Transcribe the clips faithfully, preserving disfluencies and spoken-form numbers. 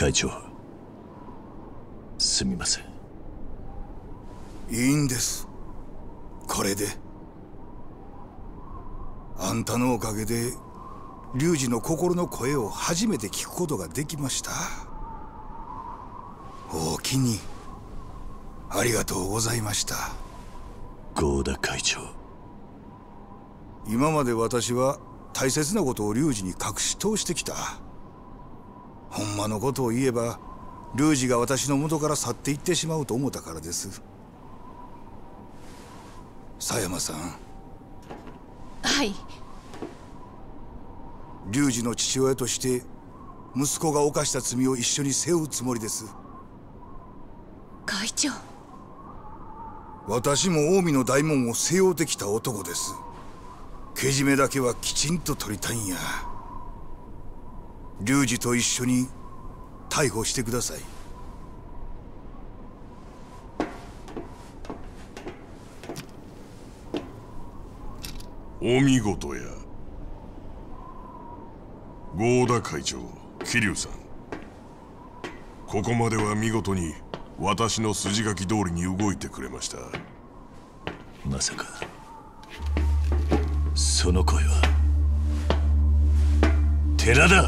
会長、すみません。 いいんです、これで。あんたのおかげで龍二の心の声を初めて聞くことができました。おおきにありがとうございました。 合田会長、 今まで私は大切なことを龍二に隠し通してきた。ほんまのことを言えば龍二が私の元から去っていってしまうと思ったからです。狭山さん。 はい。 龍二の父親として息子が犯した罪を一緒に背負うつもりです。 会長。 私も近江の大門を背負うてきた男です。けじめだけはきちんと取りたいんや。龍二と一緒に逮捕してください。 お見事や。合田会長、桐生さん、ここまでは見事に私の筋書き通りに動いてくれました。 まさかその声は寺田。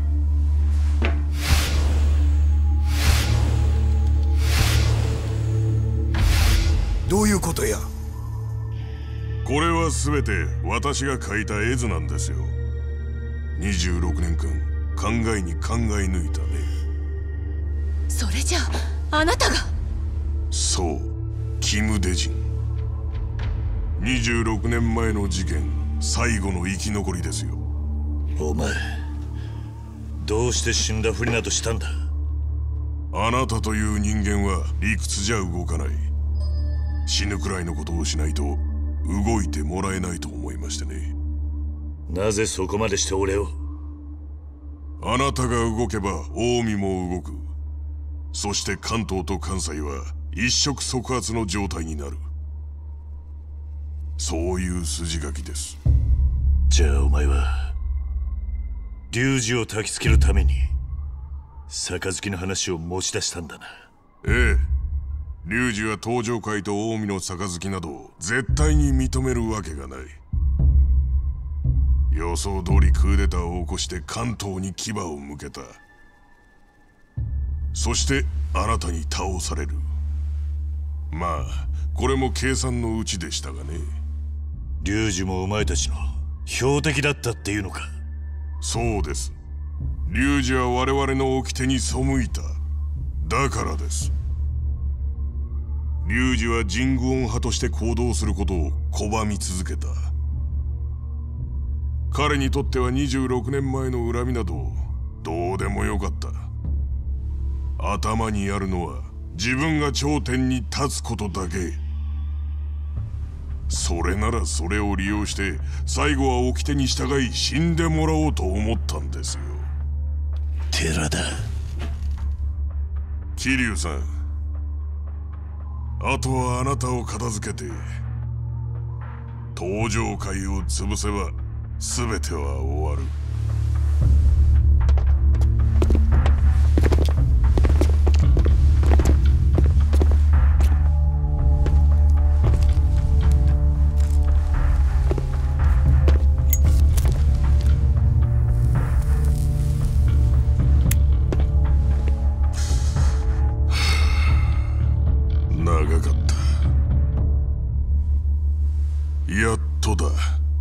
どういうことや。 これは全て私が描いた絵図なんですよ。にじゅうろくねんかん考えに考え抜いたね。 それじゃああなたが。 そう、キム・デジン。にじゅうろくねんまえの事件最後の生き残りですよ。 お前どうして死んだふりなどしたんだ。 あなたという人間は理屈じゃ動かない。死ぬくらいのことをしないと動いてもらえないと思いましてね。 なぜそこまでして俺を。 あなたが動けば近江も動く。そして関東と関西は一触即発の状態になる。そういう筋書きです。 じゃあお前は龍二を焚きつけるために杯の話を持ち出したんだな。 ええ、龍二は東上会と近江の杯など絶対に認めるわけがない。予想通りクーデターを起こして関東に牙を向けた。そしてあなたに倒される。まあこれも計算のうちでしたがね。 龍二もお前たちの標的だったっていうのか。 そうです。龍二は我々の掟に背いた。だからです。龍二は神宮音派として行動することを拒み続けた。彼にとってはにじゅうろくねんまえの恨みなどどうでもよかった。頭にあるのは自分が頂点に立つことだけ。それならそれを利用して最後は掟に従い死んでもらおうと思ったんですよ。 寺田。 桐生さん、あとはあなたを片付けて東上会を潰せば全ては終わる。長かった。やっとだ。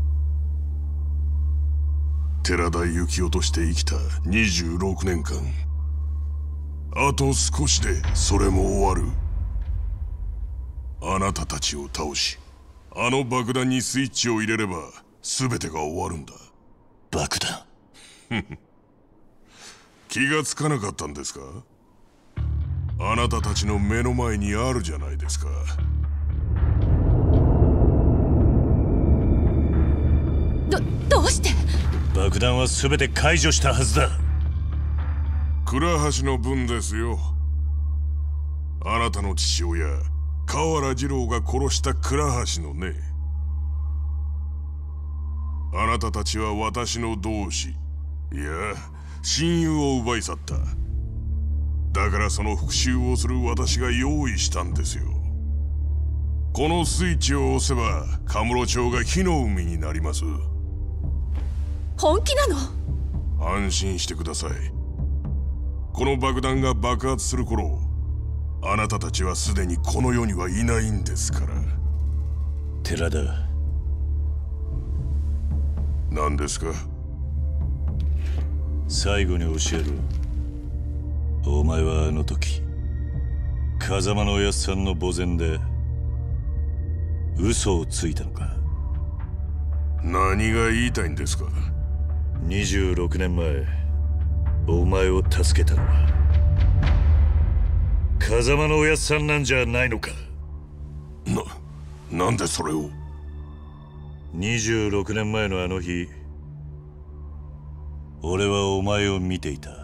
寺田幸雄として生きたにじゅうろくねんかん、あと少しでそれも終わる。あなたたちを倒し、あの爆弾にスイッチを入れれば全てが終わるんだ。 爆弾。 気がつかなかったんですか。あなたたちの目の前にあるじゃないですか。 ど、どうして。 爆弾は全て解除したはずだ。 倉橋の分ですよ。あなたの父親河原二郎が殺した倉橋のね。あなたたちは私の同志、いや親友を奪い去った。 だからその復讐をする私が用意したんですよ。このスイッチを押せばカムロ町が火の海になります。 本気なの？ 安心してください。この爆弾が爆発する頃、あなたたちはすでにこの世にはいないんですから。 寺田、 何ですか？ 最後に教えろ。お前はあの時風間のおやっさんの墓前で嘘をついたのか？ 何が言いたいんですか？ にじゅうろくねんまえお前を助けたのは風間のおやっさんなんじゃないのか？ な、なんでそれを？ にじゅうろくねんまえのあの日、俺はお前を見ていた。